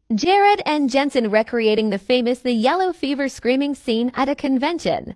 Jared and Jensen recreating the famous The Yellow Fever screaming scene at a convention.